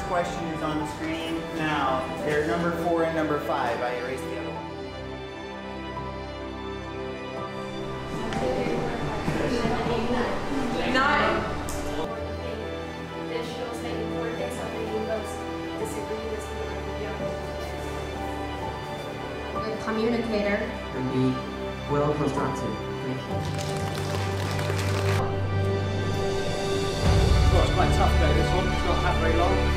question is on the screen now. They're number 4 and number 5. I erased the other one. Nine. Good communicator. And be well constructed. Thank you. Well, it's quite tough though, this one. It's not that very long.